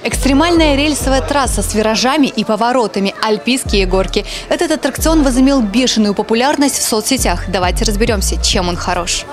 Экстремальная рельсовая трасса с виражами и поворотами, альпийские горки. Этот аттракцион возымел бешеную популярность в соцсетях. Давайте разберемся, чем он хорош.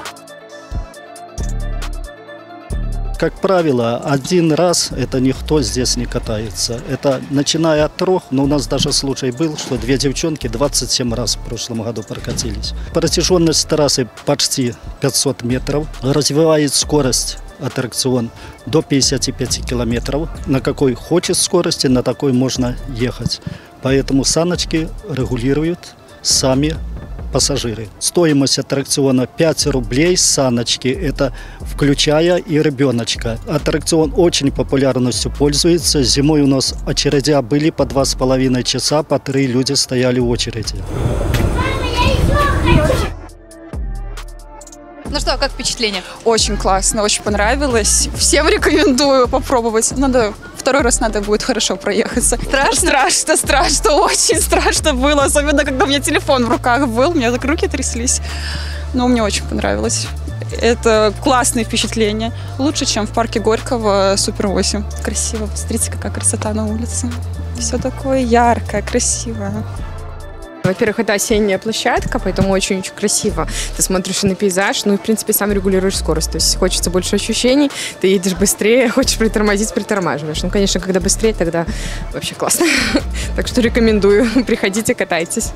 Как правило, один раз это никто здесь не катается. Это начиная от 3, но у нас даже случай был, что 2 девчонки 27 раз в прошлом году прокатились. Протяженность трассы почти 500 метров. Развивает скорость аттракцион до 55 километров. На какой хочет скорости, на такой можно ехать. Поэтому саночки регулируют сами пассажиры. Стоимость аттракциона 5 рублей с саночки, это включая и ребеночка. Аттракцион очень популярностью пользуется. Зимой у нас очередя были по 2,5 часа, по 3 люди стояли в очереди. Ну что, как впечатление? Очень классно, очень понравилось. Всем рекомендую попробовать. Второй раз надо будет хорошо проехаться. Страшно? Страшно, очень страшно было. Особенно, когда у меня телефон в руках был, у меня так руки тряслись. Но мне очень понравилось. Это классные впечатления. Лучше, чем в парке Горького Супер 8. Красиво. Посмотрите, какая красота на улице. Все такое яркое, красивое. Во-первых, это осенняя площадка, поэтому очень-очень красиво. Ты смотришь на пейзаж, ну и, в принципе, сам регулируешь скорость. То есть хочется больше ощущений, ты едешь быстрее, хочешь притормозить, притормаживаешь. Ну, конечно, когда быстрее, тогда вообще классно. Так что рекомендую, приходите, катайтесь.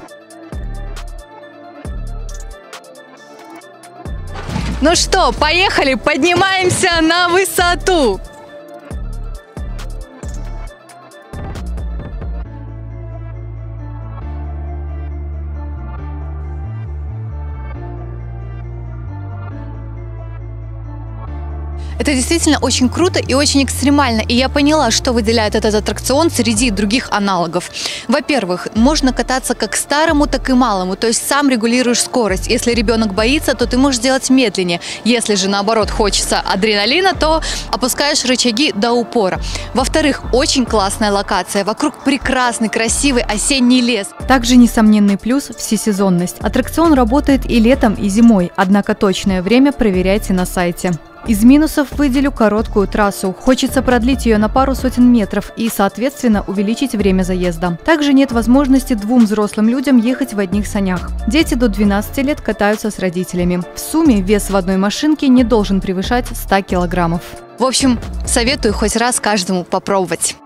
Ну что, поехали, поднимаемся на высоту! Это действительно очень круто и очень экстремально. И я поняла, что выделяет этот аттракцион среди других аналогов. Во-первых, можно кататься как старому, так и малому. То есть сам регулируешь скорость. Если ребенок боится, то ты можешь делать медленнее. Если же наоборот хочется адреналина, то опускаешь рычаги до упора. Во-вторых, очень классная локация. Вокруг прекрасный, красивый осенний лес. Также несомненный плюс – всесезонность. Аттракцион работает и летом, и зимой. Однако точное время проверяйте на сайте. Из минусов выделю короткую трассу. Хочется продлить ее на пару сотен метров и, соответственно, увеличить время заезда. Также нет возможности 2 взрослым людям ехать в одних санях. Дети до 12 лет катаются с родителями. В сумме вес в одной машинке не должен превышать 100 килограммов. В общем, советую хоть раз каждому попробовать.